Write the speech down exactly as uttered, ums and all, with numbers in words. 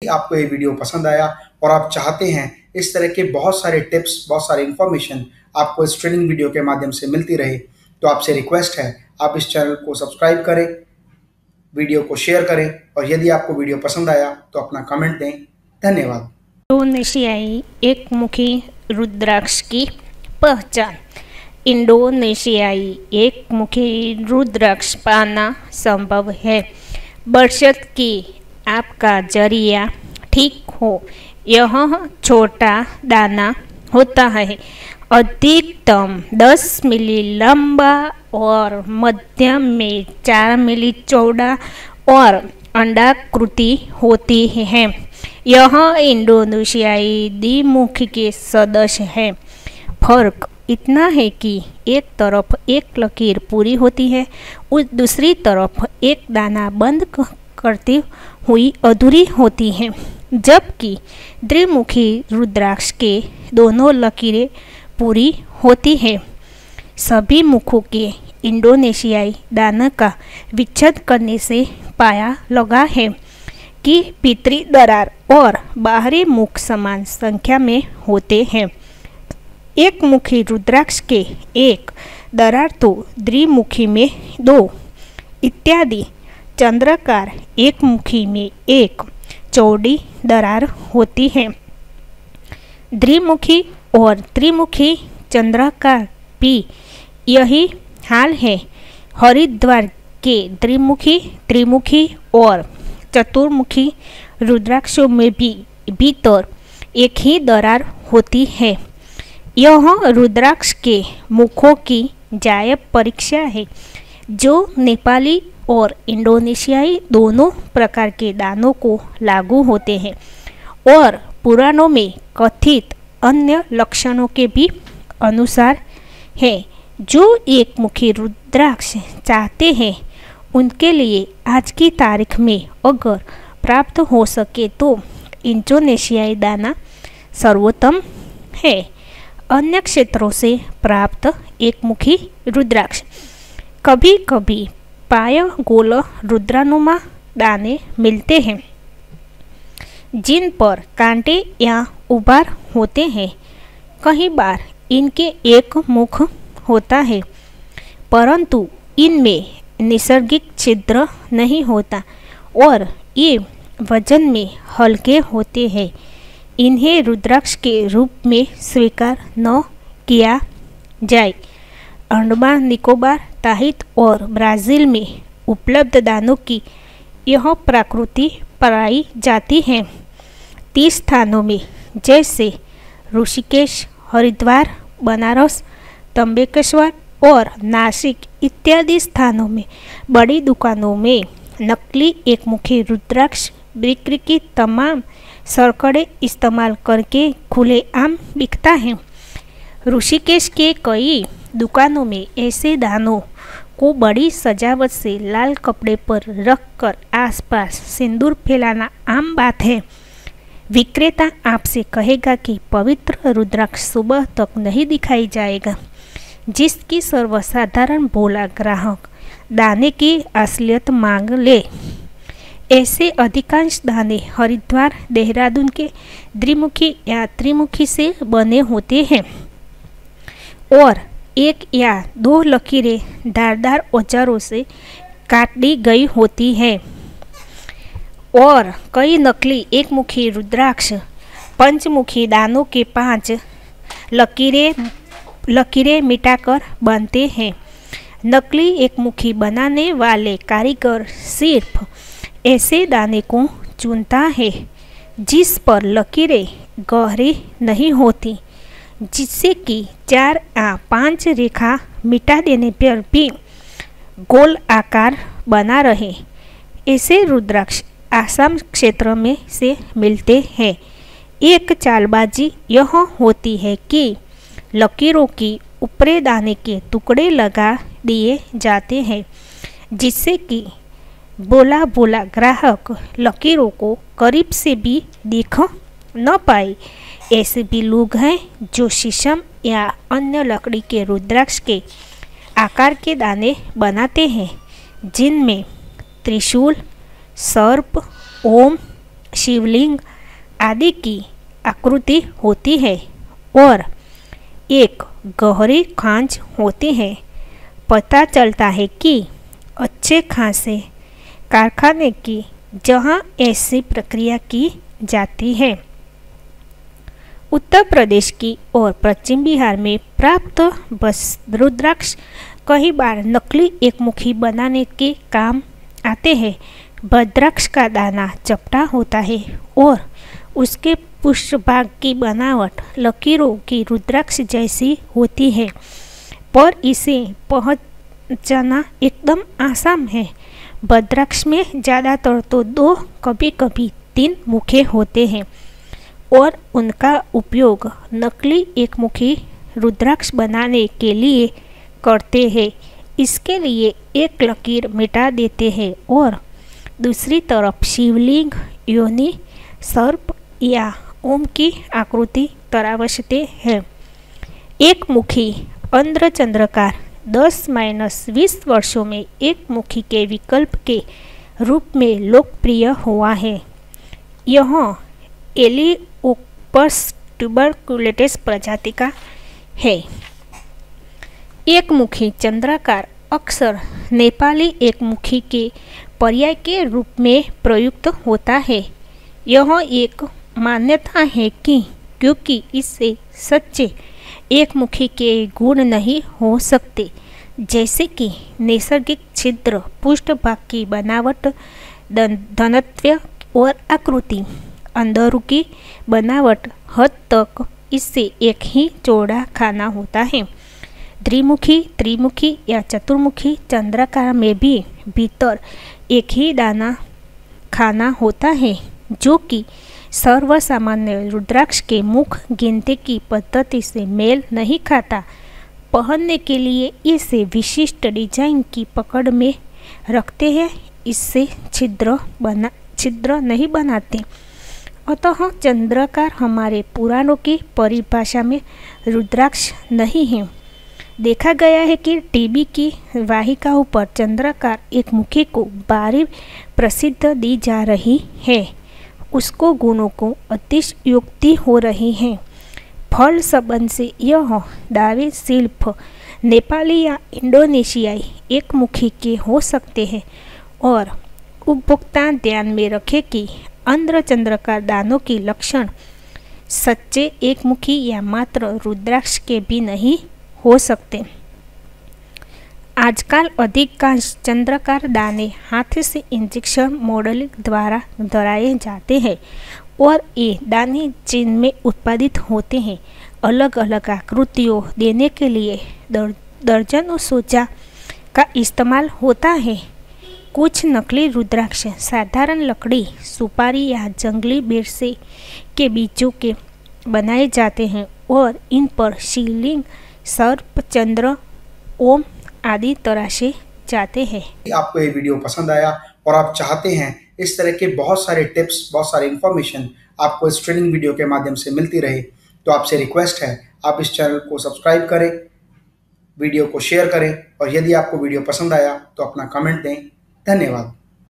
आपको ये वीडियो पसंद आया और आप चाहते हैं इस तरह के बहुत सारे टिप्स, बहुत सारे इन्फॉर्मेशन आपको इस ट्रेनिंग वीडियो के माध्यम से मिलती रहे, तो आपसे रिक्वेस्ट है आप इस चैनल को सब्सक्राइब करें, वीडियो को शेयर करें और यदि आपको वीडियो पसंद आया तो अपना कमेंट दें। धन्यवाद। इंडोनेशियाई एक मुखी रुद्राक्ष की पहचान। इंडोनेशियाई एक मुखी रुद्राक्ष पाना संभव है बशर्ते कि आपका जरिया ठीक हो। यह छोटा दाना होता है, अधिकतम दस मिली लंबा और मध्यम में चार मिली चौड़ा और अंडाकृति होती है। यह इंडोनेशियाई द्विमुखी के सदस्य है। फर्क इतना है कि एक तरफ एक लकीर पूरी होती है, उस दूसरी तरफ एक दाना बंद करती हुई अधूरी होती है, जबकि द्विमुखी रुद्राक्ष के दोनों लकीरें पूरी होती है। सभी मुखों के इंडोनेशियाई दाना का विच्छेद करने से पाया लगा है कि भीतरी दरार और बाहरी मुख समान संख्या में होते हैं। एक मुखी रुद्राक्ष के एक दरार तो द्विमुखी में दो इत्यादि। चंद्राकार एक मुखी में एक चौड़ी दरार होती है। द्विमुखी और त्रिमुखी चंद्राकार भी यही हाल है। हरिद्वार के द्विमुखी, त्रिमुखी और चतुर्मुखी रुद्राक्षों में भी भीतर एक ही दरार होती है। यह रुद्राक्ष के मुखों की जायब परीक्षा है, जो नेपाली और इंडोनेशियाई दोनों प्रकार के दानों को लागू होते हैं और पुराणों में कथित अन्य लक्षणों के भी अनुसार है। जो एक मुखी रुद्राक्ष चाहते हैं उनके लिए आज की तारीख में अगर प्राप्त हो सके तो इंडोनेशियाई दाना सर्वोत्तम है। अन्य क्षेत्रों से प्राप्त एक मुखी रुद्राक्ष कभी कभी पाय गोल रुद्रानुमा दाने मिलते हैं, जिन पर कांटे या उभार होते हैं। कई बार इनके एक मुख होता है, परंतु इनमें नैसर्गिक छिद्र नहीं होता और ये वजन में हल्के होते हैं। इन्हें रुद्राक्ष के रूप में स्वीकार न किया जाए। अंडमान निकोबार, ताहित और ब्राज़ील में उपलब्ध दानों की यह प्रकृति पाई जाती है। तीस स्थानों में जैसे ऋषिकेश, हरिद्वार, बनारस, त्र्यंबकेश्वर और नासिक इत्यादि स्थानों में बड़ी दुकानों में नकली एक मुखी रुद्राक्ष बिक्री की तमाम सड़कें इस्तेमाल करके खुलेआम बिकता है। ऋषिकेश के कई दुकानों में ऐसे दानों को बड़ी सजावट से लाल कपड़े पर रखकर आसपास सिंदूर फैलाना आम बात है। विक्रेता आपसे कहेगा कि पवित्र रुद्राक्ष सुबह तक नहीं दिखाई जाएगा, जिसकी सर्वसाधारण भोला ग्राहक दाने की असलियत मांग ले। ऐसे अधिकांश दाने हरिद्वार, देहरादून के द्विमुखी या त्रिमुखी से बने होते हैं और एक या दो लकीरें धारदार औजारों से काट दी गई होती है और कई नकली एक मुखी रुद्राक्ष पंचमुखी दानों के पांच लकीरें लकीरें मिटाकर बनते हैं। नकली एक मुखी बनाने वाले कारीगर सिर्फ ऐसे दाने को चुनता है जिस पर लकीरें गहरी नहीं होती, जिससे कि चार या पांच रेखा मिटा देने पर भी गोल आकार बना रहे। ऐसे रुद्राक्ष आसाम क्षेत्र में से मिलते हैं। एक चालबाजी यह होती है कि लकीरों की ऊपरी दाने के टुकड़े लगा दिए जाते हैं, जिससे कि बोला बोला ग्राहक लकीरों को करीब से भी देख न पाए। ऐसे भी लोग हैं जो शीशम या अन्य लकड़ी के रुद्राक्ष के आकार के दाने बनाते हैं, जिनमें त्रिशूल, सर्प, ओम, शिवलिंग आदि की आकृति होती है और एक गहरी खांच होती है। पता चलता है कि अच्छे खासे कारखाने की जहां ऐसी प्रक्रिया की जाती है। उत्तर प्रदेश की और पश्चिम बिहार में प्राप्त बस रुद्राक्ष कई बार नकली एकमुखी बनाने के काम आते हैं। भद्राक्ष का दाना चपटा होता है और उसके पृष्ठभाग की बनावट लकीरों की रुद्राक्ष जैसी होती है, पर इसे पहचानना एकदम आसान है। भद्राक्ष में ज़्यादातर तो दो, कभी कभी तीन मुखे होते हैं और उनका उपयोग नकली एकमुखी रुद्राक्ष बनाने के लिए करते हैं। इसके लिए एक लकीर मिटा देते हैं और दूसरी तरफ शिवलिंग, योनि, सर्प या ओम की आकृति तराशते हैं। एक मुखी अर्धचंद्राकार दस माइनस बीस वर्षों में एक मुखी के विकल्प के रूप में लोकप्रिय हुआ है। यह एलिओपस ट्यूबरकुलेटस प्रजाति का है। एक मुखी चंद्राकार अक्सर नेपाली एक मुखी के पर्याय के रूप में प्रयुक्त होता है। यह एक मान्यता है कि क्योंकि इससे सच्चे एक मुखी के गुण नहीं हो सकते, जैसे कि नैसर्गिक छिद्र, पृष्ठभाग की बनावट, घनत्व और आकृति, अंदरू की बनावट हद तक इससे एक ही चौड़ा खाना होता है। द्विमुखी, त्रिमुखी या चतुर्मुखी चंद्राकार में भी भीतर एक ही दाना खाना होता है, जो कि सर्वसामान्य रुद्राक्ष के मुख गिनती की पद्धति से मेल नहीं खाता। पहनने के लिए इसे विशिष्ट डिजाइन की पकड़ में रखते हैं, इससे छिद्र बना छिद्र नहीं बनाते। अतः चंद्राकार हमारे पुराणों की परिभाषा में रुद्राक्ष नहीं है। देखा गया है कि टीबी की वाहिकाओं पर चंद्राकार एक मुखी को भारी प्रसिद्ध दी जा रही है। उसको गुणों को अतिशयोक्ति हो रही है। फल संबंध से यह दावे सिर्फ नेपाली या इंडोनेशियाई एक मुखी के हो सकते हैं और उपभोक्ता ध्यान में रखें कि अर्धचंद्राकार दानों की लक्षण सच्चे एक मुखी या मात्र रुद्राक्ष के भी नहीं हो सकते। आजकल अधिकांश चंद्राकार दाने हाथ से इंजेक्शन मॉडलिंग द्वारा धराए जाते हैं और ये दाने चीन में उत्पादित होते हैं। अलग अलग आकृतियों देने के लिए दर, दर्जनों सोचा का इस्तेमाल होता है। कुछ नकली रुद्राक्ष साधारण लकड़ी, सुपारी या जंगली बिरसे के बीजों के बनाए जाते हैं और इन पर शिवलिंग, सर्प, चंद्र, ओम आदि तराशे जाते हैं। आपको ये वीडियो पसंद आया और आप चाहते हैं इस तरह के बहुत सारे टिप्स, बहुत सारे इन्फॉर्मेशन आपको इस ट्रेनिंग वीडियो के माध्यम से मिलती रहे, तो आपसे रिक्वेस्ट है आप इस चैनल को सब्सक्राइब करें, वीडियो को शेयर करें और यदि आपको वीडियो पसंद आया तो अपना कमेंट दें। धन्यवाद।